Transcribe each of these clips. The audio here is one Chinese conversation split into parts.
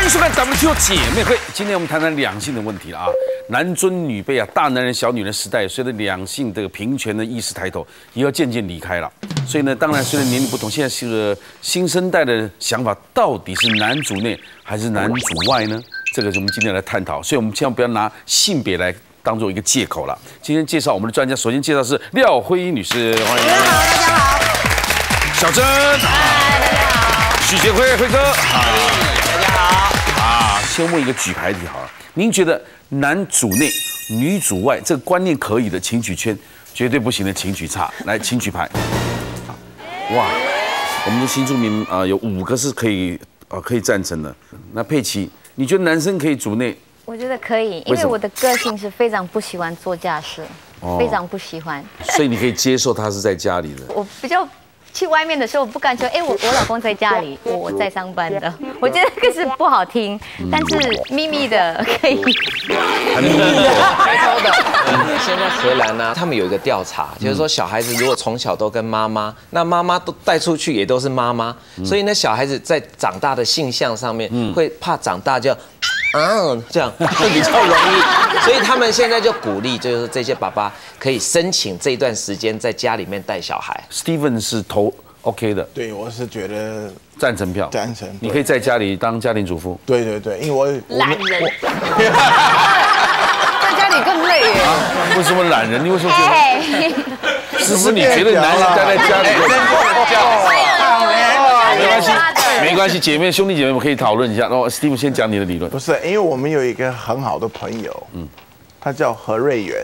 迎收看 WTO 姐妹会。今天我们谈谈两性的问题了啊，男尊女卑啊，大男人小女人时代，随着两性这个平权的意识抬头，也要渐渐离开了。所以呢，当然随着年龄不同，现在是个新生代的想法，到底是男主内还是男主外呢？这个是我们今天来探讨。所以我们千万不要拿性别来当做一个借口了。今天介绍我们的专家，首先介绍是廖慧英女士，欢迎。 大家好。 小珍， 嗨，大家好。 许杰辉，辉哥， 大家好。 先问一个举牌题好了，您觉得男主内女主外这个观念可以的，请举圈；绝对不行的，请举叉。来，请举牌。哇，我们的新住民有5个是可以赞成的。那佩奇，你觉得男生可以主内？ 我觉得可以，因为我的个性是非常不喜欢做家事，非常不喜欢。 所以你可以接受他是在家里的。 我比较去外面的时候，我不敢说，我老公在家里，我在上班的。我觉得这个是不好听，但是秘密的可以。 很秘密的， 偷偷的。现在荷兰呢，他们有一个调查，就是说小孩子如果从小都跟妈妈，那妈妈都带出去也都是妈妈，所以呢，小孩子在长大的性向上面会怕长大就。这样会比较容易，所以他们现在就鼓励，就是这些爸爸可以申请这一段时间在家里面带小孩。 Steven 是投 OK 的， 对，我是觉得赞成票， 赞成。 你可以在家里当家庭主妇。 对对对，因为我懒人， 在家里更累耶。 为什么懒人？你为什么觉得？思思，你觉得男人待在家里？没关系，没关系，姐妹兄弟姐妹们可以讨论一下。然后 Steve 先讲你的理论。 不是，因为我们有一个很好的朋友，他叫何瑞元，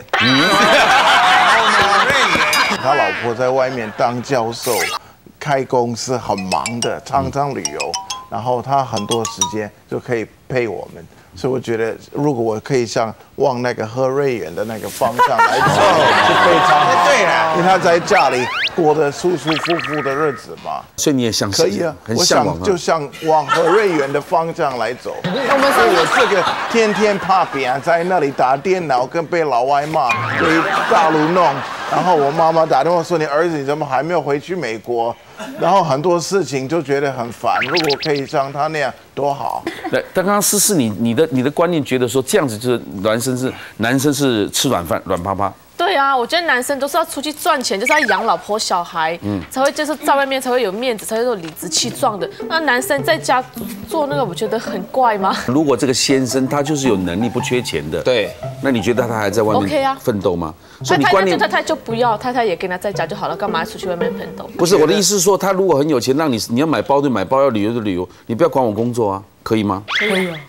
他老婆在外面当教授，开公司很忙的，常常旅游，然后他很多时间就可以陪我们。所以我觉得，如果我可以往那个何瑞元的那个方向来走，是非常好。对了，因为他在家里过得舒舒服服的日子嘛。 所以你也想可以啊， 很向往， 就像往何瑞元的方向来走。我这个天天怕扁，在那里打电脑，跟被老外骂，被大陆弄。然后我妈妈打电话说：“你儿子你怎么还没有回去美国？”然后很多事情就觉得很烦。如果可以像他那样，多好。 对，但刚刚思思你的观念觉得说这样子就是男生是吃软饭软趴趴。 对啊，我觉得男生都是要出去赚钱，就是要养老婆小孩，才会就是在外面才会有面子，才会有理直气壮的。那男生在家做那个，我觉得很怪吗？ 如果这个先生他就是有能力不缺钱的， 对， 那你觉得他还在外面奋斗吗？ 所以你观念太太就不要，太太也跟他在家就好了，干嘛出去外面奋斗？ 不是我的意思是说，他如果很有钱，让你要买包就买包，要旅游就旅游，你不要管我工作啊，可以吗？ 可以啊。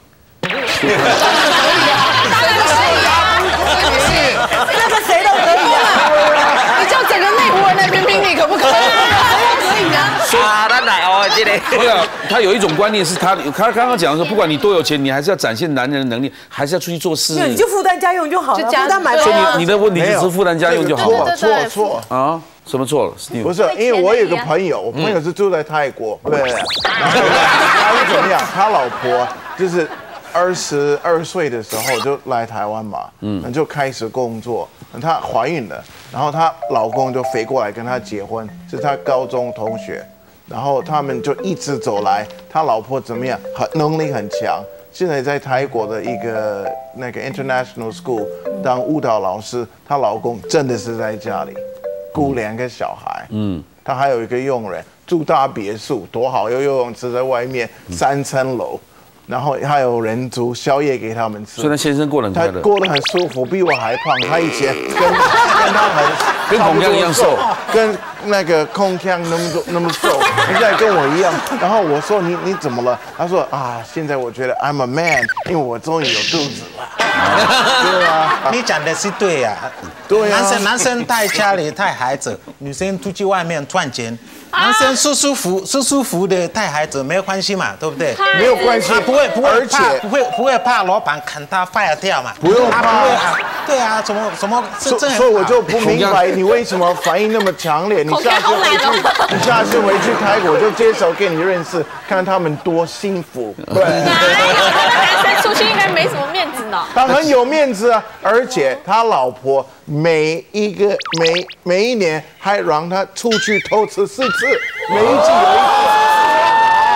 那个谁都可以啊！ 你叫整个内湖人来评评理，可不可以？可以啊。 他奶哦，这里。 对啊，他有一种观念是他刚刚讲的说，不管你多有钱，你还是要展现男人的能力，还是要出去做事。 你就负担家用就好了，负担买包。 所以你的问题就是负担家用就好了。 错啊？什么错了？ 不是，因为我有个朋友，我朋友是住在泰国，对，他是怎么样？他老婆就是22岁的时候就来台湾嘛，就开始工作，她怀孕了，然后她老公就飞过来跟她结婚，是她高中同学，然后他们就一直走来，他老婆怎么样？能力很强，现在在泰国的一个那个 International School 当舞蹈老师，她老公真的是在家里顾2个小孩，他还有一个佣人，住大别墅，多好，有游泳池在外面，3层楼。然后还有人煮宵夜给他们吃， 所以他先生过得很快乐， 他过得很舒服，比我还胖。他以前跟他跟孔锵一样瘦， 跟那个孔锵那么瘦，现在跟我一样。然后我说你怎么了？他说啊，现在我觉得 I'm a man， 因为我终于有肚子了。对啊， 你讲的是对呀， 对啊， 男生在家里带孩子，女生出去外面赚钱。男生舒舒服的带孩子没有关系嘛，对不对？ 没有关系， 不会而且不会怕老板砍他 fire 掉嘛？ 不用怕， 对啊，什么？ 所以我就不明白你为什么反应那么强烈。你下次回去泰国就介绍给你认识，看他们多幸福。对， 男生出去应该没什么面子呢。 他很有面子啊，而且他老婆每一年还让他出去偷吃4次，每一季有1次。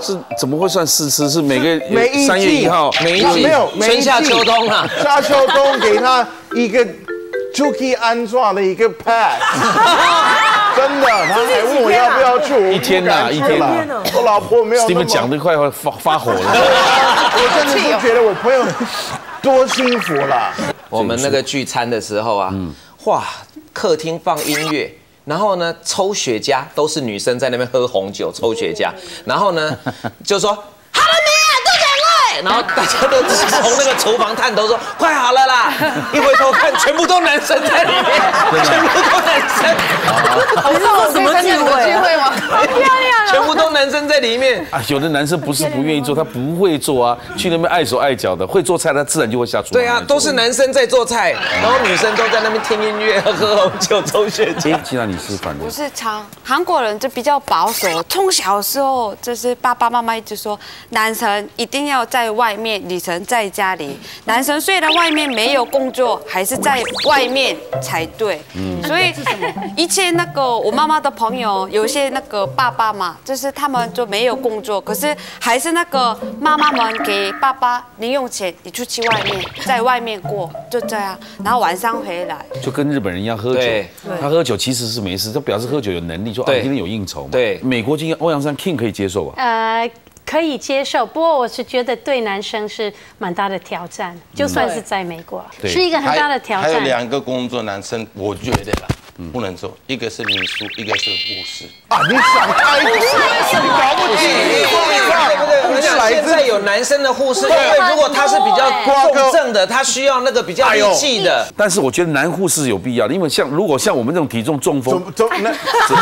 是怎么会算试吃？是每每一季 3月1号， 每一季没有春夏秋冬啊， 夏秋冬给他一个就可以安装的一个 pass。真的，他还问我要不要去，我一天呐，一天呐。 我老婆没有那么。 你们讲的快要发火了。 我真的是觉得我朋友多幸福了。 我们那个聚餐的时候啊，哇，客厅放音乐。然后呢，抽雪茄都是女生在那边喝红酒抽雪茄，然后呢，就说好了没啊，都讲快，然后大家都从那个厨房探头说快好了啦，一回头看，全部都男生在里面，全部都男生。 你是说什么聚会吗？ 好漂亮啊！ 全部都男生在里面啊，有的男生不是不愿意做，他不会做啊，去那边碍手碍脚的，会做菜他自然就会下厨房。 对啊，都是男生在做菜，然后女生都在那边听音乐、喝红酒、抽雪茄。 既然你是反对不，是韩国人就比较保守，从小时候就是爸爸妈妈一直说，男生一定要在外面，女生在家里。男生虽然外面没有工作，还是在外面才对。所以以前那个我妈妈的朋友，有些那个爸爸嘛，就是他们就没有工作，可是还是那个妈妈们给爸爸零用钱，你出去外面，在外面过，就这样，然后晚上回来。 就跟日本人一样喝酒，他喝酒其实是没事，他表示喝酒有能力，说啊今天有应酬嘛。 对， 美国今天欧阳珊 King 可以接受吧？ 可以接受，不过我是觉得对男生是蛮大的挑战，就算是在美国，是一个很大的挑战。 还有2个工作，男生我觉得啦，不能做，一个是秘书，一个是护士。 啊，你想太多，你搞不起， 对不对？我想现在有男生的护士，因为如果他是比较重症的，他需要那个比较力气的。 但是我觉得男护士有必要的，因为如果像我们这种体重中风，怎么办？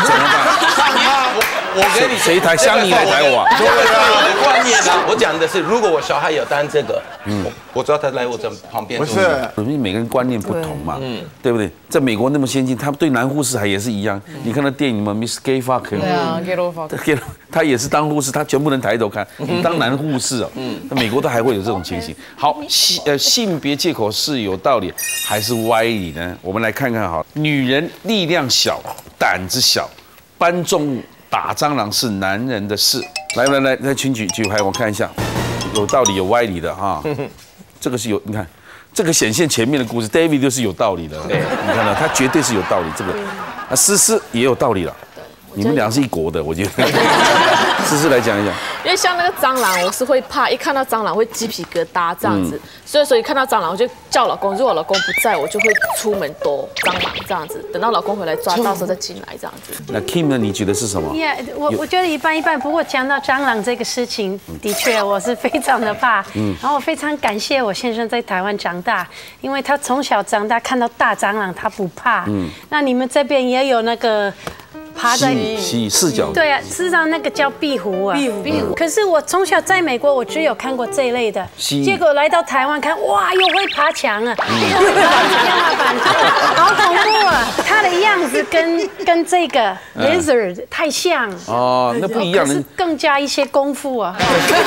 我跟你谁抬香你来抬我？ 对啊，观念啊，我讲的是，如果我小孩有担这个，我知道他来我这旁边。 不是， 因为每个人观念不同嘛，对不对？在美国那么先进，他对男护士还也是一样。你看那电影嘛 ，Miss Gay Fucker， 对啊 ，Gay Fucker， 他也是当护士，他全部能抬头看。你当男护士哦，那美国都还会有这种情形。好，性别借口是有道理还是歪理呢？我们来看看哈，女人力量小，胆子小，搬重打蟑螂是男人的事。来，请举牌，我看一下，有道理有歪理的哈。这个是有，你看，这个显现前面的故事 ，David 就是有道理的。对，你看到他绝对是有道理。这个啊，思思也有道理了。你们俩是一国的，我觉得。思思来讲一讲。 因为像那个蟑螂，我是会怕，一看到蟑螂会鸡皮疙瘩这样子，所以看到蟑螂我就叫老公，如果老公不在，我就会出门躲蟑螂这样子，等到老公回来抓，到时候再进来这样子。 那 Kim 呢？你觉得是什么？ 我觉得一般。不过讲到蟑螂这个事情，的确我是非常的怕。然后我非常感谢我先生在台湾长大，因为他从小长大看到大蟑螂他不怕。那你们这边也有那个。爬在四角， 对啊，事实上那个叫壁虎啊，壁虎。可是我从小在美国，我只有看过这一类的，结果来到台湾看，哇，又会爬墙啊，又会爬天花板，好恐怖啊！它的样子跟这个 lizard 太像哦，那不一样， 可是更加一些功夫啊。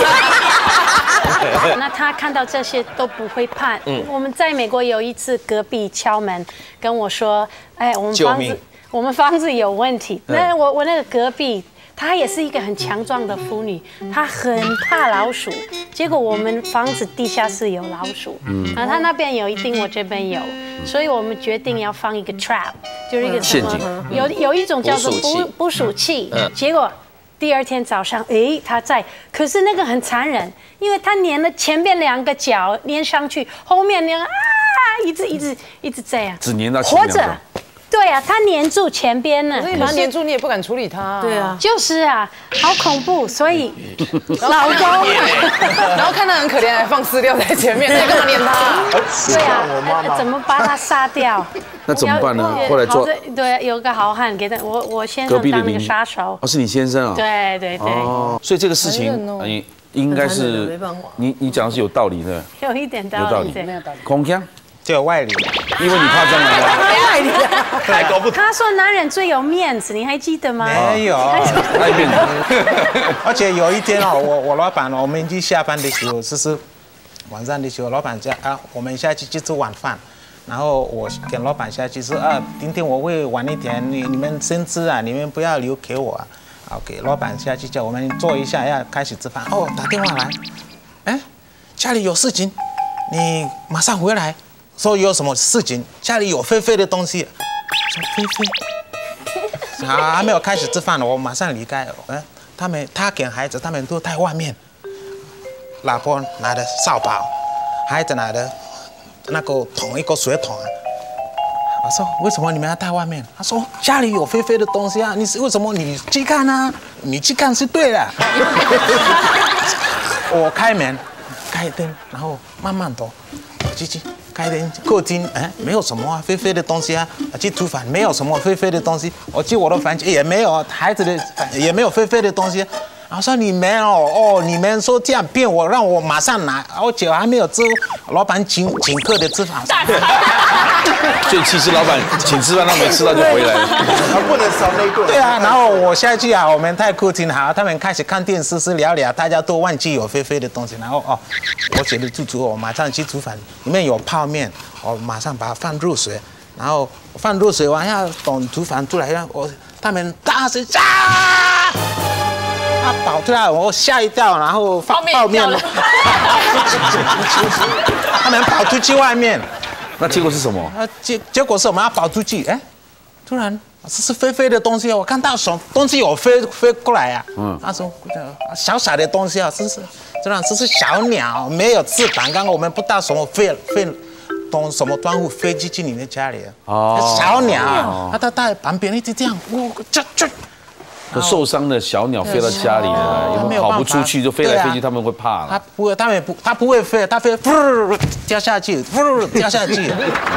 那他看到这些都不会怕。我们在美国有一次，隔壁敲门跟我说，哎，我们房子有问题。那我那个隔壁，她也是一个很强壮的妇女，她很怕老鼠。结果我们房子地下室有老鼠，然后她那边有一定，我这边有，所以我们决定要放一个 trap， 就是一个陷阱。 有一种叫做捕鼠器。结果第二天早上，她在，可是那个很残忍，因为她粘了前面2个脚粘上去，后面粘一直这样， 只粘到前面。 活着。对啊，他黏住前边呢， 所以他黏住你也不敢处理他。对啊， 就是啊，好恐怖。所以老公， 然后看他很可怜，还放饲料在前面，你干嘛黏他？ 对啊，怎么把他杀掉？ 那怎么办呢？后来做对，有个好汉给他，我先生当一个杀手。 哦，是你先生啊？ 对。哦， 所以这个事情你应该是你讲的是有道理的， 有一点道理， 没有道理。空腔。 就有外力， 因为你怕蟑螂吗？ 太搞不。 他说男人最有面子，你还记得吗？ 没有， 爱面子。 而且有一天哦，我老板我们一下班的时候，就是晚上的时候，老板讲啊，我们下去去吃晚饭。然后我跟老板下去说啊，今天我会晚一点，你们先吃啊，你们不要留给我啊。 OK， 老板下去叫我们坐一下，要开始吃饭。哦，打电话来，哎，家里有事情，你马上回来。说有什么事情？家里有飞飞的东西。说飞飞。好，还没有开始吃饭了，我马上离开。他跟孩子他们都在外面。老婆拿着扫把，孩子拿的那个桶，一个水桶啊。我说为什么你们要在外面？他说家里有飞飞的东西啊，为什么你去看啊？你去看是对的。我开门，开灯，然后慢慢走，进去。开灯，客厅，哎，没有什么啊，飞飞的东西啊。去厨房没有什么飞飞的东西。我去我的房间也没有，孩子的也没有飞飞的东西。我说你们哦，你们说这样骗我，让我马上拿，我酒还没有吃，老板请客的吃法。 最气是老板请吃饭，他没吃到就回来了， 他不能少那一顿。 对啊，然后我下去啊，我们在客厅好，他们开始看电视，聊聊，大家都忘记有飞飞的东西，然后我觉得肚子饿，我马上去厨房，里面有泡面，我马上把它放热水，然后放热水完要等厨房出来，他们大声啊！他跑出来，我吓一跳，然后放泡面了。他们跑出去外面， 那结果是什么？ 结果是我们要跑出去，哎，突然是飞飞的东西，我看到什么东西有飞过来啊。他说小小的东西啊，这是小鸟，没有翅膀。刚刚我们不知道什么从什么端户飞进去你们家里哦，小鸟，他在旁边一直这样， 受伤的小鸟飞到家里了，因为跑不出去就飞来飞去，他们会怕了。 它不会飞，它飞掉下去，掉下去。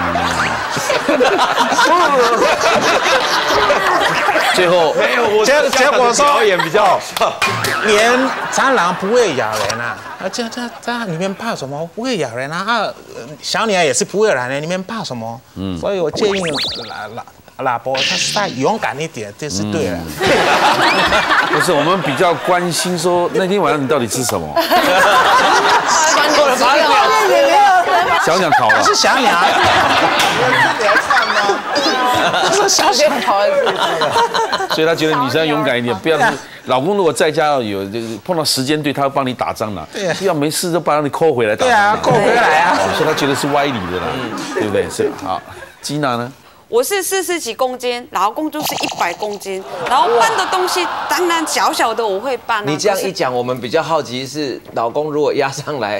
最后结果说表演比较好笑， 连蟑螂不会咬人啊！这里面怕什么？不会咬人啊！小鸟也是不会咬人，你们怕什么？所以我建议老婆她勇敢一点，这是对的。 不是，我们比较关心说那天晚上你到底吃什么？ 翻过了发表， 小鸟烤了。 是小鸟。 你要唱吗？ 就是小鸟烤所以他觉得女生要勇敢一点，不要是老公如果在家有碰到时间对，他会帮你打蟑螂。对，要没事就把你扣回来打。 对啊，扣回来啊。 所以他觉得是歪理的啦，对不对？是好。基娜呢？ 我是40几公斤，老公就是100公斤，然后搬的东西当然小小的我会搬。 你这样一讲，我们比较好奇是老公如果压上来，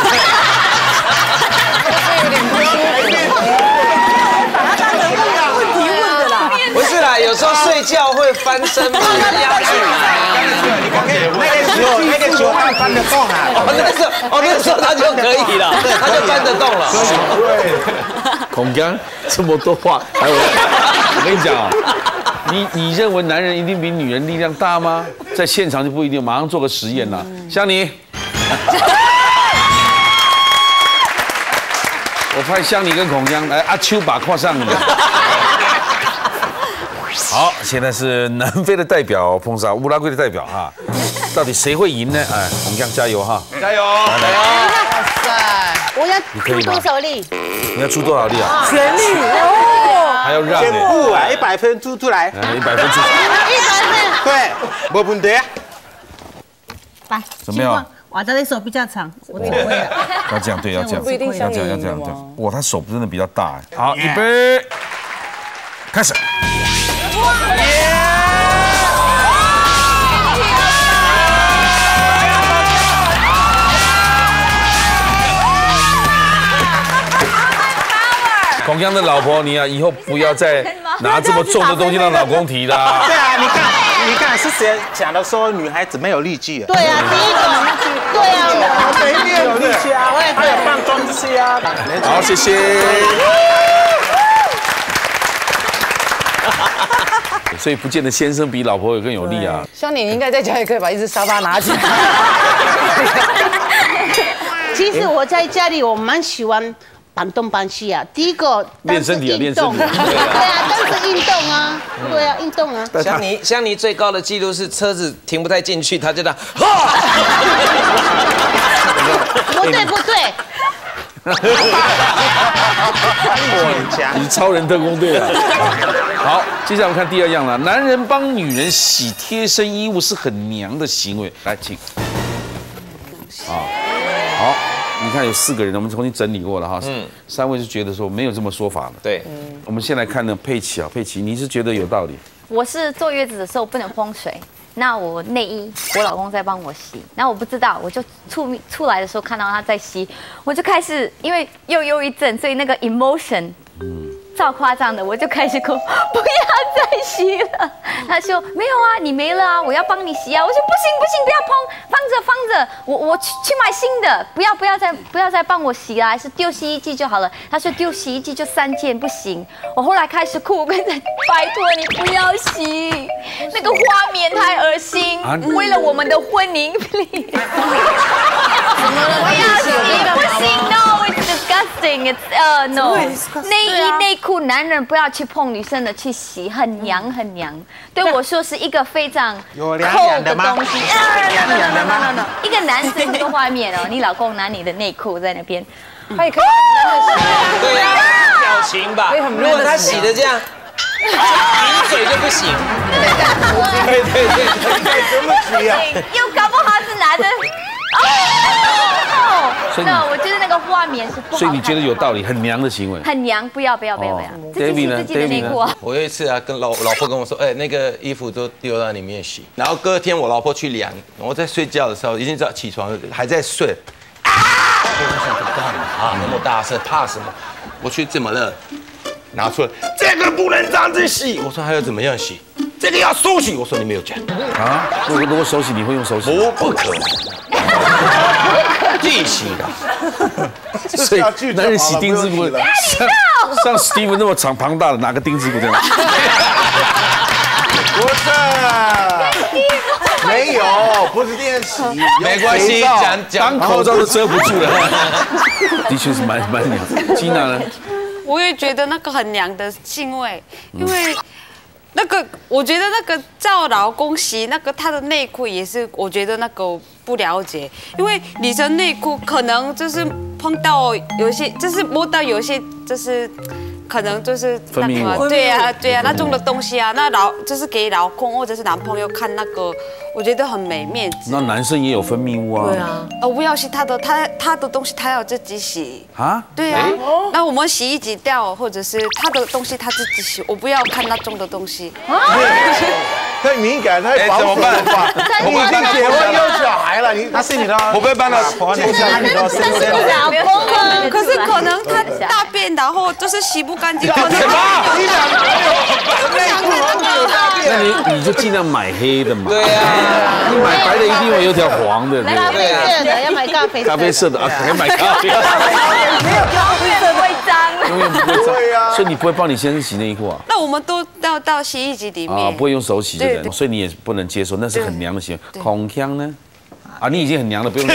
有点不舒服。把他当成问题问的啦。 不是啦，有时候睡觉会翻身嘛，压起来。 那个时候他搬得动啊。 那个时候他就可以了，他就搬得动了。 对。孔江这么多话，还有我跟你讲啊，你认为男人一定比女人力量大吗？在现场就不一定，马上做个实验啦。像你，我派香妮跟孔江来，阿秋把跨上你。好，现在是南非的代表碰上乌拉圭的代表哈，到底谁会赢呢？哎，孔江加油哈！ 加油！ 来！ 哇塞！ 我要出多少力？ 你要出多少力啊？ 全力哦！ 还要让全部啊，100分出来。 100分出。 100分。 对，没问题。 来， 怎么样？ 我的手比较长，我只会了。 要这样，对，要这样， 不一定像你要这样。哇，他手真的比较大。好，预备，开始。孔江的老婆，你啊，以后不要再拿这么重的东西让老公提啦。 对啊，你看是谁讲的说女孩子没有力气？ 对啊，第一个，对啊， 我没有力气啊，还有放装置啊。 好，谢谢。所以不见得先生比老婆更有力啊。 像你应该在家也可以把一只沙发拿起来。 其实我在家里我蛮喜欢搬东搬西啊。第一个练身体啊，练身体。 对啊，但是运动啊，对啊，运动啊。 像你最高的记录是车子停不太进去，他就这样。 不对， 你是超人特工队啊！好，接下来我们看第二样了，男人帮女人洗贴身衣物是很娘的行为。来，请。好，你看有4个人，我们重新整理过了哈。3位是觉得说没有这么说法了。 对， 我们先来看呢，佩奇啊，佩奇，你是觉得有道理？ 我是坐月子的时候不能碰水，那我内衣我老公在帮我洗，那我不知道，我就出来的时候看到他在洗，我就开始因为又忧郁症，所以那个 emotion。超夸张的，我就开始哭，不要再洗了。他说没有啊，你没了啊，我要帮你洗啊。我说不行，不要碰，放着，我去买新的，不要再帮我洗啦，还是丢洗衣机就好了。他说丢洗衣机就3件，不行。我后来开始哭，我跟他拜托你不要洗，那个画面太恶心，为了我们的婚姻 ，please。不要洗，不行 ，no，it's disgusting，it's no。内衣内裤，男人不要去碰女生的，去洗，很娘。对我说是一个非常有凉的东西。 No，一个男生这个画面哦，你老公拿你的内裤在那边， 他也可以很闷的洗。 对呀，表情吧。如果他洗的这样，抿嘴就不行。 对，怎么洗啊？ 又搞不好是拿着。那我觉得那个画面是不好看的。 所以你觉得有道理，很娘的行为。 很娘，不要。自己洗自己的内裤啊。 我有一次啊，跟老婆跟我说，那个衣服都丢到里面洗。然后隔天我老婆去量，我在睡觉的时候已经知道起床了，还在睡。我想干嘛那么大声？怕什么？我去怎么了？拿出来，这个不能这样子洗。我说还要怎么样洗？这个要手洗。我说你没有讲啊？如果手洗，你会用手洗？ 不可能。自洗的， 所以男人洗丁字裤，像 Steve 那么长庞大的，拿个丁字裤这样。 不是，没有，不是这样洗， 没关系， 当口罩都遮不住了。的确是蛮娘。基娜呢？ 我也觉得那个很娘的行为，因为。那个，我觉得那个叫老公洗那个他的内裤也是，我觉得那个不了解，因为女生内裤可能就是碰到有些，就是摸到有些，就是可能就是那个，对呀，那种的东西啊，那就是给老公或者是男朋友看那个，我觉得很没面子。 那男生也有分泌物啊。 对啊。不要洗他的东西，他要自己洗。 啊？ 对啊。那我们洗衣机掉，或者是他的东西他自己洗，我不要看那种的东西。 太敏感，太保守了吧？你已经结婚有小孩了， 他是你的， 我不会帮他婆，你是你的身边的老公啊。可是可能他大便，然后就是洗不干净。 什么？你两个内裤有大便？ 那你就尽量买黑的嘛。 对呀， 你买白的一定会有条黄的。 咖啡色的要买咖啡色。 咖啡色的啊，还买咖啡。 没有咖啡色不会脏。 永远不会脏。对呀。所以你不会帮你先生洗内裤啊？ 那我们都要到洗衣机里面。 不会用手洗的人，所以你也不能接受，那是很娘的行为。孔锵呢？啊，你已经很娘了，不用。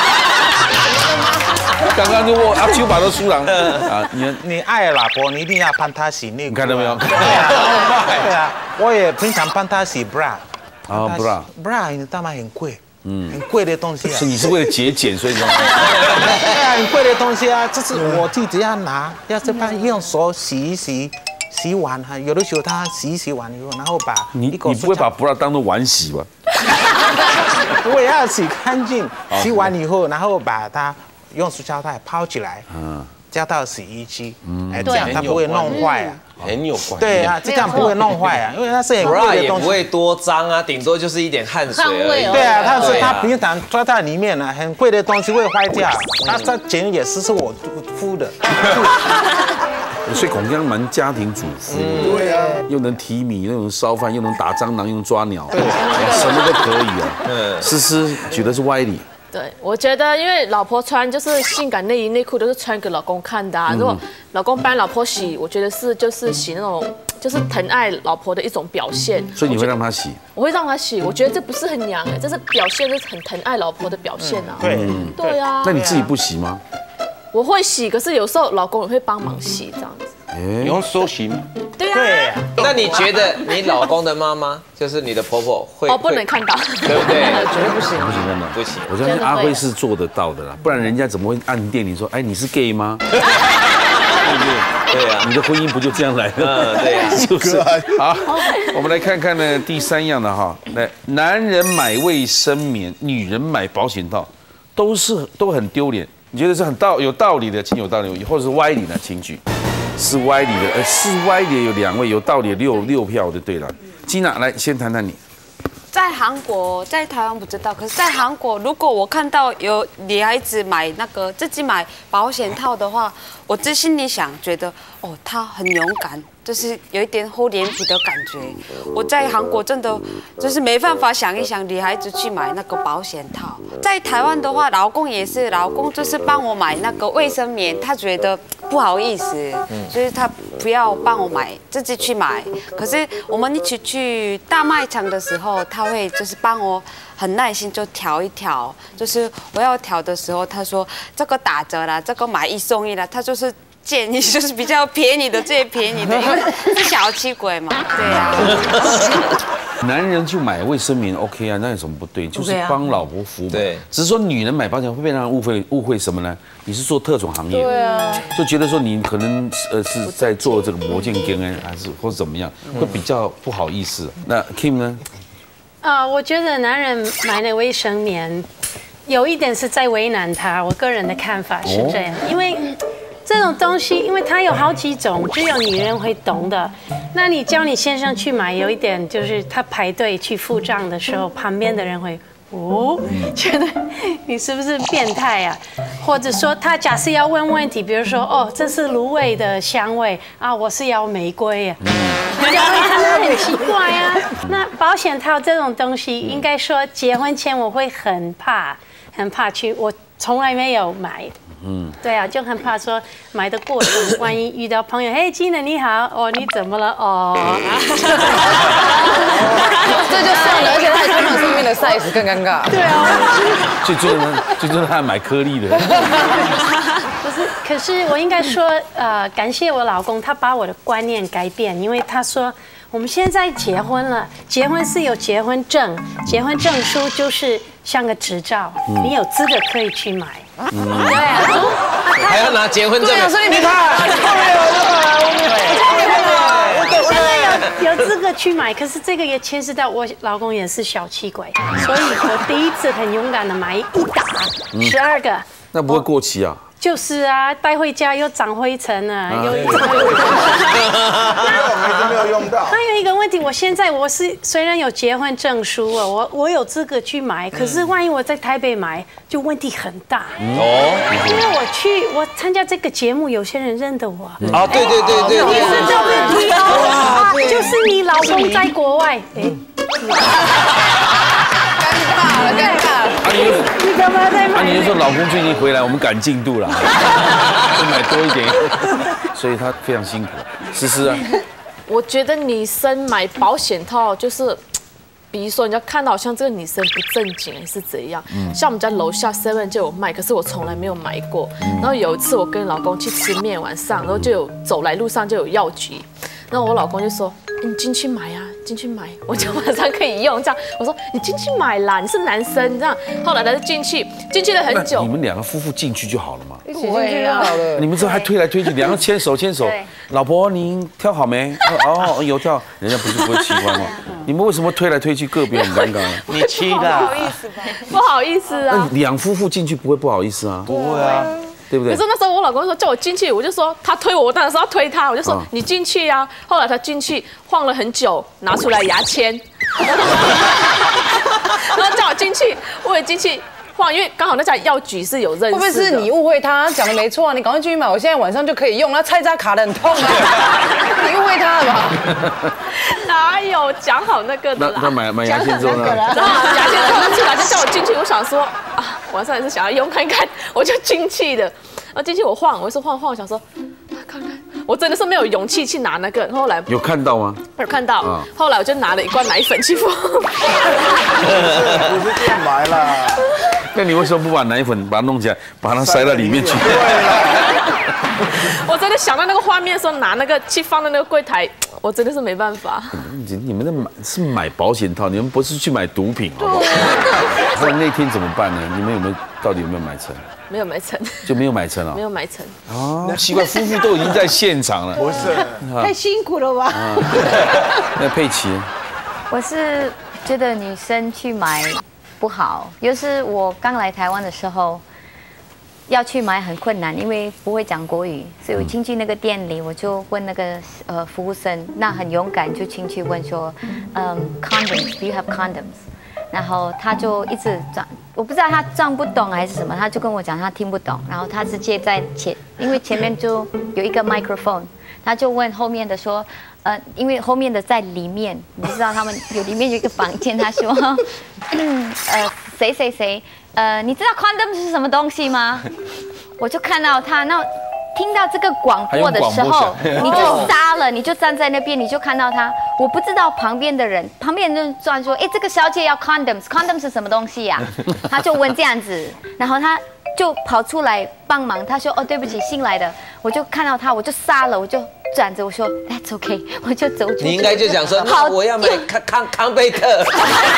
刚刚就我阿秋把都输了啊！ 你爱老婆，你一定要帮她洗内裤。 你看到没有？ 对啊，我也平常帮她洗 bra。 啊 bra 你知道吗？很贵，很贵的东西啊。 是你是为了节俭，所以你。对啊，很贵的东西啊，就是我自己要拿，要这般用手洗一洗。洗完哈，有的时候他洗完以后，然后把你不会把 bra 当做碗洗吧？ 我也要洗干净，洗完以后，然后把它用塑胶袋包起来，加到洗衣机，这样它不会弄坏啊。 很有关。 对啊，这样不会弄坏啊，因为它是很贵的东西。 也不会多脏啊，顶多就是一点汗水而已。 对啊，但是它平常抓在里面呢，很贵的东西会坏掉。它钱也是我付的。 所以孔锵蛮家庭主妇， 对啊， 又能提米，又能烧饭，又能打蟑螂，又能抓鸟，什么都可以啊。思思觉得是歪理。 对，我觉得因为老婆穿就是性感内衣内裤都是穿给老公看的啊。如果老公帮老婆洗，我觉得就是洗那种就是疼爱老婆的一种表现。 所以你会让他洗？ 我会让他洗，我觉得这不是很娘哎，这是表现，是很疼爱老婆的表现啊。 对啊。 那你自己不洗吗？ 我会洗，可是有时候老公也会帮忙洗这样子。 用手洗吗？ 对啊。 那你觉得你老公的妈妈，就是你的婆婆会？ 不能看到， 对不对？ 绝对不行， 不行，真的不行。 我相信阿辉是做得到的啦，不然人家怎么会按电铃说，哎，你是 gay 吗？对啊，你的婚姻不就这样来的？ 对啊， 是不是？好，我们来看看呢，第3样的哈，来，男人买卫生棉，女人买保险套，都很丢脸。你觉得是有道理的，请有道理，或者是歪理的，请举。是歪理的，是歪理的有2位，有道理的6票就对了。基娜，来先谈谈你。 在韩国，在台湾不知道，可是在韩国，如果我看到有女孩子买自己买保险套的话，我自心里想，觉得哦，她很勇敢，就是有一点厚脸皮的感觉。我在韩国真的就是没办法想一想，女孩子去买那个保险套。在台湾的话，老公也是，老公就是帮我买那个卫生棉，他觉得不好意思，所以他不要帮我买，自己去买。可是我们一起去大卖场的时候，他会就是帮我很耐心就调一调，就是我要调的时候，他说这个打折啦，这个买1送1啦，他就是建议就是比较便宜的最便宜的，因为是小气鬼嘛，对呀。 男人去买卫生棉 OK 啊，那有什么不对？就是帮老婆服嘛。 对， 只是说女人买保险会被人误会什么呢？你是做特种行业，对啊，就觉得说你可能是在做这个魔镜跟还是或者怎么样，会比较不好意思。那 Kim 呢？ 我觉得男人买那卫生棉，有一点是在为难他。我个人的看法是这样，因为这种东西，因为它有好几种，只有女人会懂的。那你叫你先生去买，有一点就是他排队去付账的时候，旁边的人会觉得你是不是变态啊？或者说他假设要问题，比如说这是芦苇的香味啊，我是要玫瑰啊，人家会看到很奇怪啊。那保险套这种东西，应该说结婚前我会很怕去，我从来没有买。对啊，就很怕说买的过程，万一遇到朋友，嘿，金人你好，你怎么了？ 这就算了，而且他还看到上面的 size 更尴尬。 对啊， 最重要他还买颗粒的。 不是，可是我应该说，感谢我老公，他把我的观念改变，因为他说。我们现在结婚了，结婚是有结婚证，结婚证书就是像个执照，你有资格可以去买。对啊， 还要拿结婚证？ 对啊，所以你看， 有资格去买，可是这个也牵涉到我老公也是小气鬼，所以我第一次很勇敢的买一打12个。 那不会过期啊？ 就是啊，带回家又长灰尘啊，又没有用到。 还有一个问题，我是虽然有结婚证书啊，我有资格去买，可是万一我在台北买，就问题很大。因为我参加这个节目，有些人认得我。 对， 也是这问题哦，就是你老公在国外， 尴尬了。 你干嘛在买？ 你就说老公最近回来，我们赶进度了，就买多一点，所以他非常辛苦。思思啊， 我觉得女生买保险套就是。比如说，人家看到好像这个女生不正经还是怎样，像我们家楼下 7就有卖，可是我从来没有买过。然后有一次我跟老公去吃面，晚上，然后就有走来路上就有药局，然后我老公就说：“你进去买啊，进去买，我就晚上可以用。”这样我说：“你进去买啦，你是男生。”这样后来他就进去了很久。 你们2个夫妇进去就好了嘛， 一起进去就好了。 你们这还推来推去，2个牵手，老婆您挑好没？有挑，人家不是不会奇怪吗？你们为什么推来推去，个别很尴尬？ 你气的， 不好意思吧？ 不好意思啊。 2夫妇进去不会不好意思啊？ 不会啊， 对不对？ 可是那时候我老公说叫我进去，我就说他推我当然是要推他，我就说你进去啊。后来他进去晃了很久，拿出来牙签，然后叫我进去，我也进去。因为刚好那家药局是有认识的。会不会是你误会他？讲的没错啊，你赶快进去买，我现在晚上就可以用。那菜渣卡得很痛啊，你误会他了吧？ 哪有讲好那个的啦？ 那买牙签之后呢？ 牙签之后出来就叫我进去，我想说晚上也是想要用看看，我就进去的。然后进去我说晃，我想说看看，我真的是没有勇气去拿那个。后来有看到吗？ 有看到。后来我就拿了一罐奶粉去放。 不是这样买啦。 那你为什么不把奶粉把它弄起来，把它塞到里面去？ 对啦。 我真的想到那个画面的时候，拿那个去放在那个柜台，我真的是没办法。 你们是买保险套，你们不是去买毒品，好不好？那天怎么办呢？你们到底有没有买成？ 没有买成， 就没有买成啊？ 没有买成啊！奇怪，夫妇都已经在现场了， 不是？ 太辛苦了吧？ 那佩奇， 我是觉得女生去买不好，就是我刚来台湾的时候。要去买很困难，因为不会讲国语，所以我进去那个店里，我就问那个服务生，那很勇敢就进去问说，condoms，do you have condoms？ 然后他就一直装，我不知道他装不懂还是什么，他就跟我讲他听不懂，然后他直接在因为前面就有一个 microphone， 他就问后面的说，因为后面的在里面，你知道他们里面有一个房间，他说，谁谁谁。你知道 condom 是什么东西吗？我就看到他，那听到这个广播的时候，你就杀了，你就站在那边，你就看到他。我不知道旁边的人突然说，哎，这个小姐要 condoms 是什么东西呀？他就问这样子，然后他就跑出来帮忙。他说，哦，对不起，新来的。我就看到他，我就杀了，我就转着我说 That's okay， 我就走出去。 你应该就讲说，那我要买康贝特。 我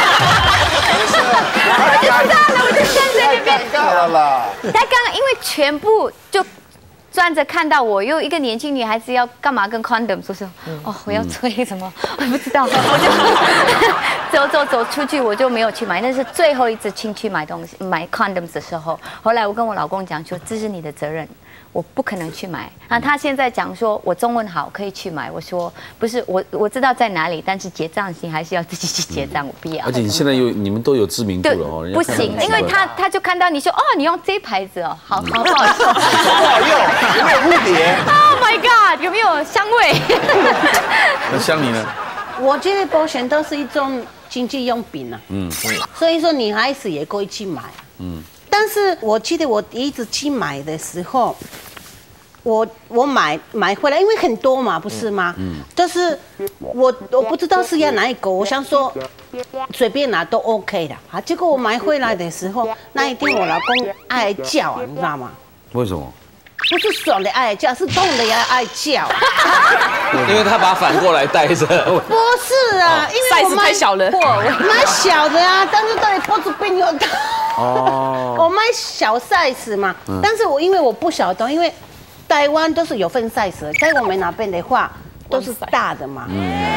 就杀了，我就站在那边。 太尴尬了啦！ 他刚刚因为全部就转着看到我，又一个年轻女孩子要干嘛跟 condom 说，哦，我要吹什么，我不知道，我就走出去，我就没有去买。那是最后一次进去买东西买 condoms 的时候。后来我跟我老公讲说，这是你的责任。我不可能去买。那他现在讲说我中文好可以去买，我说不是，我知道在哪里，但是结账你还是要自己去结账，我不要。 而且你现在你们都有知名度了哦， 不行，因为他就看到你说哦，你用这牌子哦，好不好用？ 不好用，有没有蝴蝶 ？Oh my god， 有没有香味？ 那香妮呢？ 我觉得保险都是一种经济用品啊，所以说女孩子也可以去买，但是我记得我第一次去买的时候，我买回来，因为很多嘛，不是吗？就是我不知道是要哪一个，我想说随便拿都 OK 的啊。结果我买回来的时候，那一天我老公爱叫啊，你知道吗？ 为什么？ 不是爽的爱叫，是痛的也爱叫。 因为他把它反过来带着。 不是啊，因为我 size 太小了， 买小的啊，但是对脖子病又大。哦，我买小 size 嘛，但是因为我不晓得，因为台湾都是有分 size， 在我们那边的话都是大的嘛。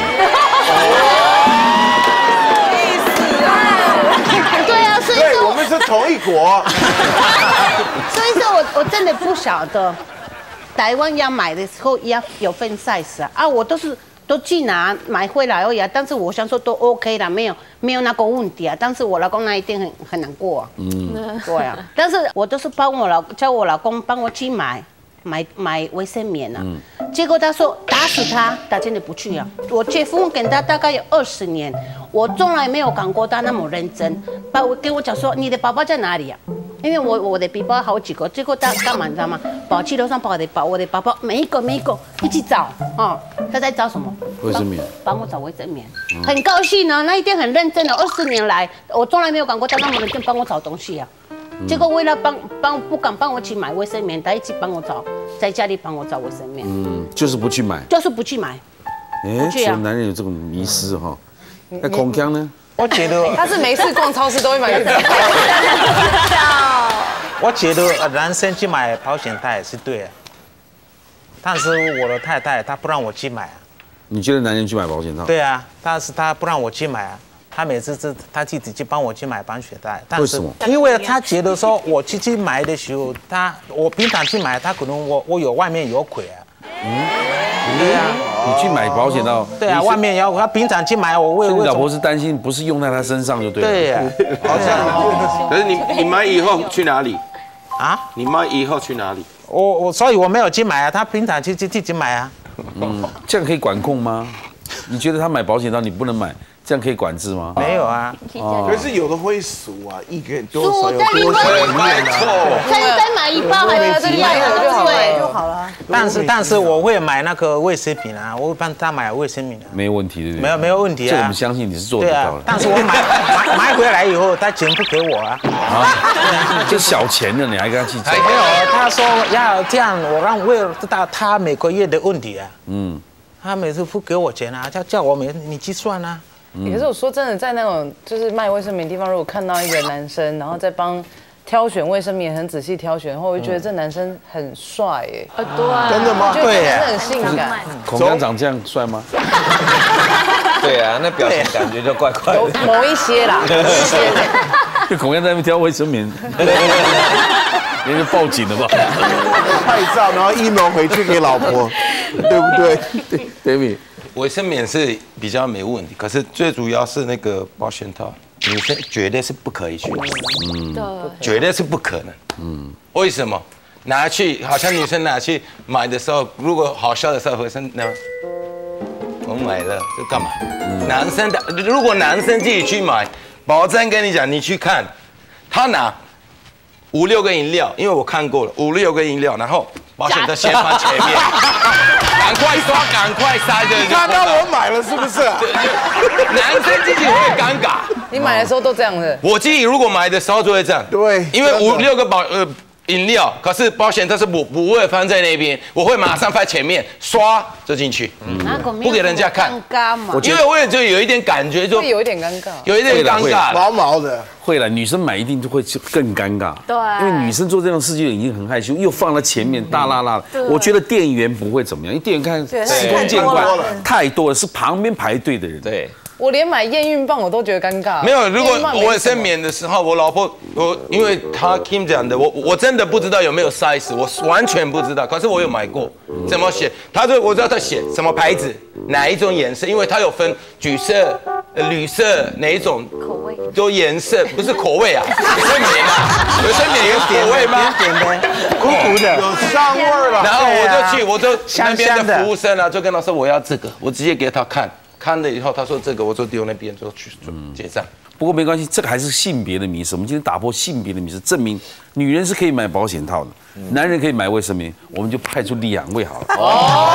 对啊，所以说我们是同一国。 所以说我真的不晓得，台湾要买的时候要有分 size 啊，我都去拿买回来而已啊，但是我想说都 OK 啦，没有那个问题啊，但是我老公那一天很难过啊，对啊，但是我都是叫我老公帮我去买卫生棉啊，结果他说打死他真的不去啊。我结婚跟他大概有20年，我从来没有看过他那么认真，跟我讲说你的包包在哪里啊？因为我的背包好几个，结果他干嘛你知道吗？跑去楼上把我的包包每一个一起找啊，他在找什么？ 卫生棉， 帮我找卫生棉，很高兴呢。那一天很认真的，20年来我从来没有看过他那么认真帮我找东西啊。结果为了不敢帮我去买卫生棉，他一直帮我找，在家里帮我找卫生棉。 就是不去买。 就是不去买。 哎，所以男人有这种迷思哈。那孔锵呢？ 我觉得他是没事逛超市都会买一个。 我觉得男生去买保险套也是对的，但是我的太太她不让我去买啊。 你觉得男人去买保险套？ 对啊，但是她不让我去买啊。他每次是他自己去帮我去买保险带， 为什么？ 因为他觉得说我去买的时候，我平常去买，他可能我有外面有鬼啊。对啊， 你去买保险套？ 对啊，外面有，他平常去买我你老婆是担心不是用在他身上就对了。 对呀， 好像。可是你买以后去哪里？ 啊？ 你买以后去哪里？ 所以我没有去买啊，他平常去自己买啊。 这样可以管控吗？ 你觉得他买保险套你不能买，这样可以管制吗？ 没有啊， 可是有的会数啊，一个多少有数多少里面啊， 可以再买一包，还有这个样的就好了。 但是我会买那个卫生品啊，我会帮他买卫生品啊， 没有问题，对不对？ 没有问题啊， 这我们相信你是做得到的。 但是我买回来以后，他钱不给我啊， 就小钱了，你还跟他计较？ 没有，他说要这样，为了知道他每个月的问题啊，他每次不给我钱啊，叫我你计算啊。 可是我说真的，在那种就是卖卫生棉的地方，如果看到一个男生，然后再帮挑选卫生棉，很仔细挑选，然后我就觉得这男生很帅耶。 对， 真的吗？ 对， 很性感。 孔刚长这样帅吗？ 对啊，那表情感觉就怪怪的。 某一些啦，某一些。 就孔刚在那边挑卫生棉，那就报警了吧？ 拍照，然后 email 回去给老婆，对不对？David， 卫生棉是比较没问题，可是最主要是那个保险套，女生绝对是不可以去买，绝对是不可能。为什么？拿去好像女生拿去买的时候，如果好笑的时候，卫生那我买了就干嘛？男生的如果男生自己去买，保证跟你讲，你去看，他拿5、6个饮料，因为我看过了，5、6个饮料，然后保险套先放前面，赶快刷，赶快塞的。 看到我买了是不是？ 男生自己会尴尬。 你买的时候都这样的。 我自己如果买的时候就会这样。 对， 因为5、6个饮料，可是保险套是我不会放在那边，我会马上放前面刷就进去，不给人家看。因为我也就有一点感觉，就会有一点尴尬， 有一点尴尬， 毛毛的。 会了，女生买一定就会更尴尬。 对， 因为女生做这种事情已经很害羞，又放在前面大拉拉的。我觉得店员不会怎么样，因为店员看司空见惯，太多了，是旁边排队的人。 对。 我连买验孕棒我都觉得尴尬。 没有，如果卫生棉的时候，我老婆因为她 Kim 讲的，我真的不知道有没有 size， 我完全不知道。可是我有买过，怎么写？我知道他写什么牌子，哪一种颜色，因为它有分橘色、绿色哪一种口味， 都颜色不是口味啊，卫生棉啊，卫生棉有口味吗？ 点的，苦苦的， 有香味了。 然后我就那边的服务生啊，就跟他说我要这个，我直接给他看。看了以后，他说这个，我就丢那边就去结账。 不过没关系，这个还是性别的迷思。我们今天打破性别的迷思，证明女人是可以买保险套的，男人可以买卫生棉，我们就派出2位好了。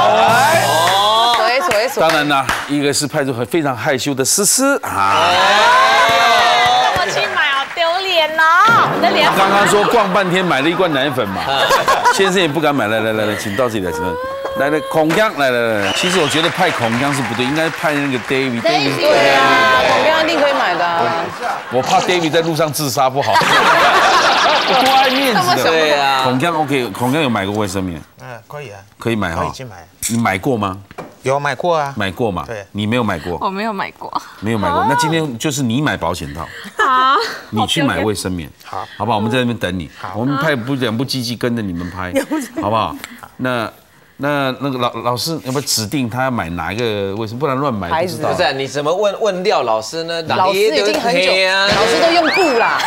当然啦，一个是派出非常害羞的思思啊。 我去买好丢脸哦，你的脸。 刚刚说逛半天买了1罐奶粉嘛，先生也不敢买。来，请到这里来，请到。来，孔锵，来，其实我觉得派孔锵是不对，应该派那个 David。 对啊，孔锵一定可以买的啊。 我怕 David 在路上自杀不好，我多爱面子的。 对啊。 孔锵 OK， 孔锵有买过卫生棉？ 可以啊。 可以买哈。 可以去买。 你买过吗？ 有买过啊。 买过嘛？ 对。 你没有买过？ 我没有买过。 没有买过，那今天就是你买保险套。 好。 你去买卫生棉。好。好不好？我们在那边等你。好。我们派2部机器跟着你们拍，好不好？那个老师有没有指定他要买哪一个卫生，不然乱买不知道。 不是，你怎么问廖老师呢？ 老师已经很久，老师都用布啦。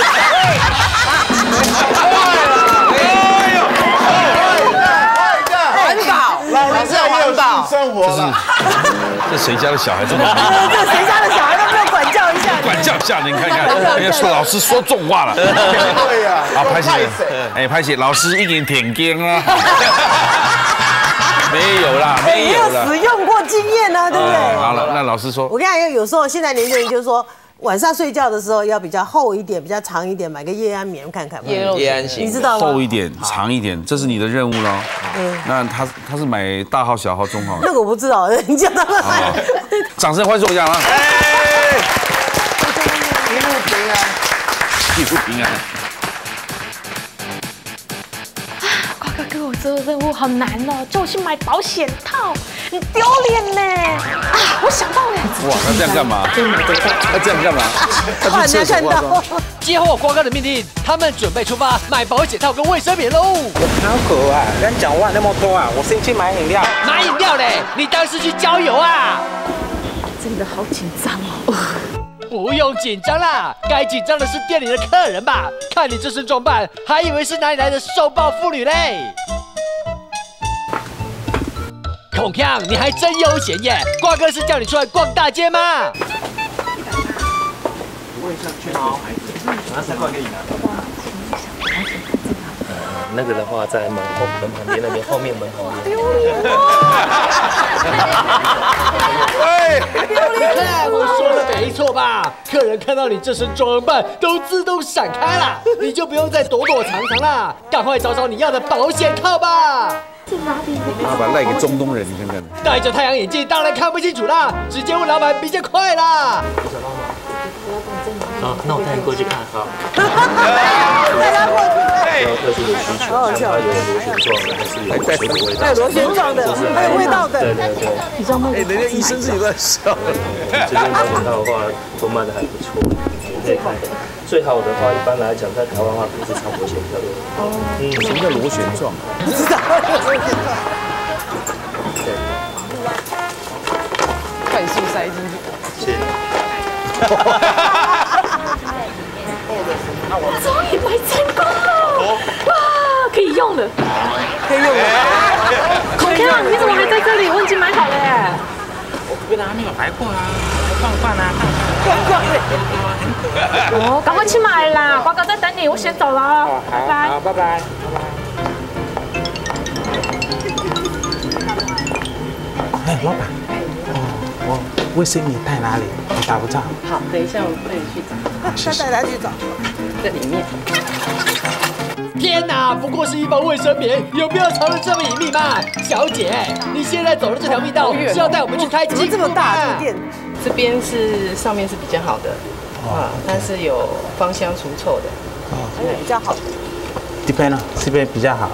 环保，老师环保生活了。 这谁家的小孩这么？ 这谁家的小孩都没有管教一下？ 管教一下，你看看，人家说老师说重话了。 对呀。 好，拍写，拍写，老师一点舔肩啊。没有啦，没有啦， 使用过经验呢，对不对？ 好了，那老师说， 我跟你讲，有时候现在年轻人就是说，晚上睡觉的时候要比较厚一点，比较长一点，买个夜安眠看看。 夜安型， 你知道吗？ 厚一点，长一点，这是你的任务喽。那他是买大号、小号、中号。 那个我不知道，你叫他们买。 掌声欢送一下啊！ 一路平安， 一路平安。 给我这个任务好难哦，叫我去买保险套，你丢脸呢！啊，我想到了。 哇，他这样干嘛？他这样干嘛？ 他去厕所化妆。 接获光哥的命令，他们准备出发买保险套跟卫生棉喽。 我好渴啊，人讲话那么多啊，我先去买饮料。 买饮料嘞？你当时去郊游啊？ 真的好紧张哦。 不用紧张啦，该紧张的是店里的客人吧？看你这身装扮，还以为是哪里来的受暴妇女嘞。孔孔锵，你还真悠闲耶！瓜哥是叫你出来逛大街吗？ 我问一下，去哪孩子？拿3块给你拿。那个的话，在门旁边那边，后面门旁边。丢脸我说的没错吧？客人看到你这身装扮，都自动闪开了，你就不用再躲躲藏藏啦，赶快找找你要的保险套吧。 他把赖给中东人，你看看。 戴着太阳眼镜当然看不清楚啦，直接问老板比较快啦。 好，那我带你过去看。好。 带他过去。 有特殊的需求，像它有螺旋状的，还是有水果味道。 还有螺旋状的，还有味道的。 对对对。 人家医生自己在笑。 这边保险套的话，都卖的还不错，你可以看。最好的话，一般来讲，在台湾的话，不是长螺旋比较多。 什么叫螺旋状？ 不知道。 对。 快速塞进去。 谢谢。 终于买成功了！哇，可以用了， 可以用了。 孔锵，你怎么还在这里？我已经买好了耶。 我别的还没有来过啊，逛逛啊， 逛对。哦，赶快去买啦！瓜哥在等你，我先走了。拜拜。 好，拜拜。 哎，老板，我卫生棉在哪里？你找不到。 好，等一下我带你去找。 再带他去找。 在里面。 天哪，不过是一包卫生棉，有必要藏得这么隐秘吗？小姐，你现在走的这条密道是要带我们去开金？ 这么大这个店， 这边是上面是比较好的，它是有芳香除臭的， 比较好。 这边呢？这边比较好。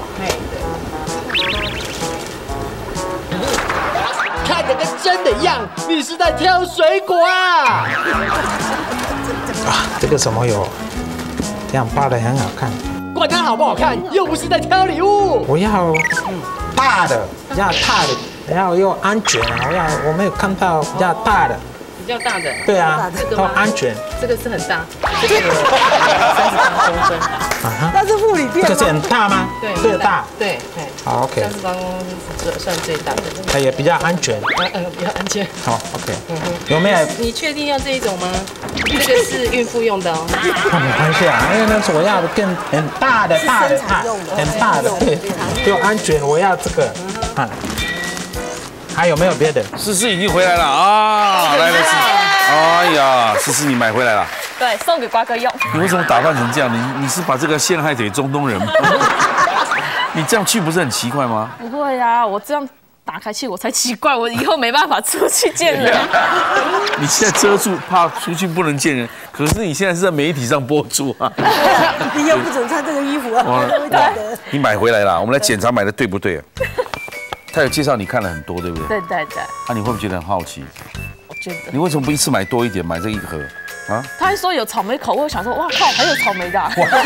看得跟真的一样，你是在挑水果啊？ 啊，这个什么有？这样包的很好看。 管它好不好看，又不是在挑礼物。 我要大的，比较大的，然后又安全啊！我没有看到比较大的。 比较大的。 对啊，要安全。 这个是很大，这个有33公分。 那是护理店。 这个是很大吗？ 对， 最大。 对， 好 ，OK。 33公分是算最大的。 它也比较安全。 比较安全。 好 ，OK。有没有？ 你确定要这一种吗？这个是孕妇用的哦。 那没关系啊，因为那是我要的更很大的，很大的，对，又安全，我要这个。啊，还有没有别的？ 思思已经回来了啊，来了思。哎呀，思思你买回来了。 对，送给瓜哥用。 你为什么打扮成这样？你是把这个陷害给中东人吗？你这样去不是很奇怪吗？ 不会啊，我这样打开去我才奇怪，我以后没办法出去见人。 你现在遮住，怕出去不能见人，可是你现在是在媒体上播出啊。 你又不准穿这个衣服啊！ 哇，你买回来了，我们来检查买的对不对啊？他有介绍你看了很多，对不对？ 对对对。 啊，你会不会觉得很好奇？ 我觉得。 你为什么不一次买多一点，买这一盒？啊？ 他还说有草莓口味，我想说，哇靠，还有草莓的。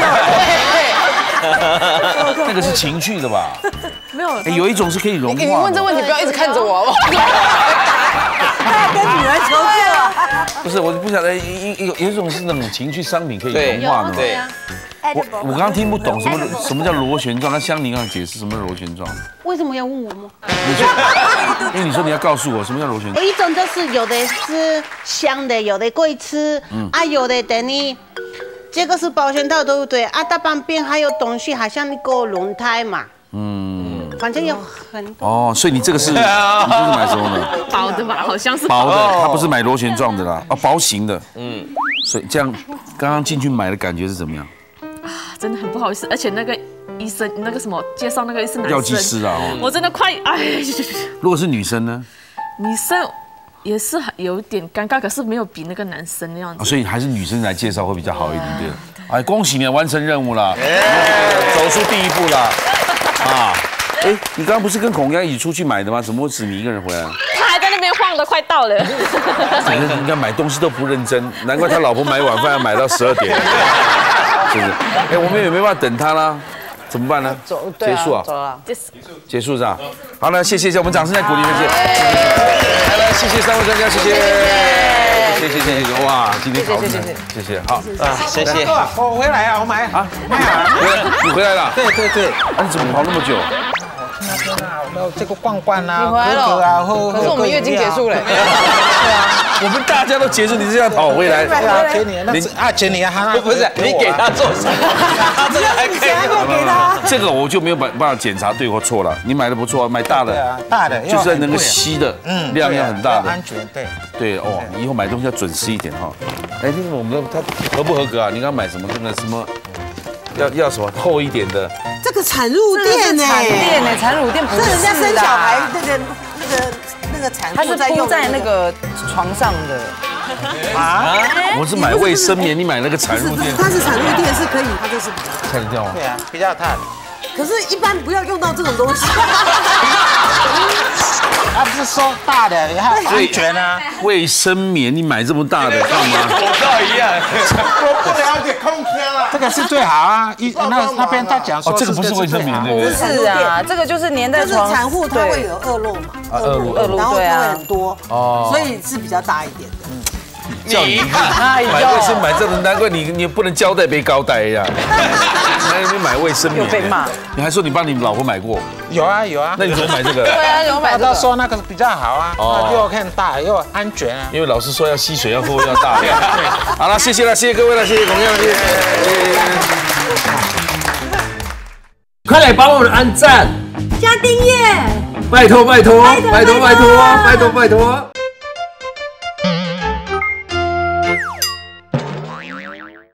那个是情趣的吧？ 没有， 有一种是可以融化。 你问这问题不要一直看着我，好不好？ 他要跟女儿求救啊！ 不是，我不晓得有一种是那种情趣商品可以融化的嘛？ 对。 我刚刚听不懂什么叫螺旋状，那香妮刚才解释什么叫螺旋状？ 为什么要问我吗？ 因为你说你要告诉我什么叫螺旋状。 有一种就是有的是香的，有的可以吃，有的等你。这个是保险套，对不对？它旁边还有东西，好像那个轮胎嘛。反正有很多。 哦，所以你这个是你这是买什么呢？ 薄的吧，好像是薄的，它不是买螺旋状的啦，薄型的。所以这样刚刚进去买的感觉是怎么样？ 真的很不好意思，而且那个医生那个什么介绍那个是男生， 药剂师啊， 我真的快哎。 如果是女生呢？ 女生也是有点尴尬，可是没有比那个男生那样子。 所以还是女生来介绍会比较好一点点。哎，恭喜你完成任务了，走出第一步了。啊，哎，你刚刚不是跟孔锵一起出去买的吗？怎么会只你一个人回来？ 他还在那边晃的，快到了。 你看买东西都不认真，难怪他老婆买晚饭要买到12点。是不是？哎，我们也没办法等他啦，怎么办呢？结束啊？ 走了， 结束是吧？好了，谢谢一下，我们掌声来鼓励一下。来，谢谢3位专家，谢谢，哇，今天好，谢谢，好啊，谢谢。 我回来啊，我买啊， 你回来了？ 对， 啊，你怎么跑那么久？ 天啊，我们这个罐罐啊， 你回来了，可是我们月经结束了。对啊，我们大家都结束，你是要跑回来？ 对啊，给你，那请你啊， 不是你给他做什么？他这个还可以给他。 这个我就没有办法检查对或错了。你买的不错，买大的。 对啊，大的就是能够吸的，量要很大的， 安全，对。 对哦，以后买东西要准时一点哈。哎，这个我们它合不合格啊？你刚刚买什么？这个什么？要什么厚一点的？ 这个产褥垫呢？ 产褥垫不是人家生小孩那个产它是铺在那个床上的。 啊？我是买卫生棉，你买那个产褥垫。 它是产褥垫是可以，它这是看得掉吗？ 对啊，比较大。 可是，一般不要用到这种东西。 他不是说大的，你看安全啊。 卫生棉你买这么大的干嘛？ 口罩一样。 我不了解空调啊。 这个是最好啊，那边他讲说这个不是卫生棉，对不对？ 不是啊，这个就是粘在床。 产妇它会有恶露嘛？ 恶露， 然后它会很多，所以是比较大一点的。 叫你买卫生买这种，难怪你不能胶带背高带呀。你买卫生棉又被骂， 你还说你帮你老婆买过？ 有啊有啊。 那你怎么买这个？ 对啊，有买这个。 他说那个比较好啊，又很大又安全啊。 因为老师说要吸水要厚要大。好了，谢谢了，谢谢各位了，谢谢孔亮，谢谢。 快来帮我们按赞、 加订阅， 拜托拜托拜托拜托拜托拜托。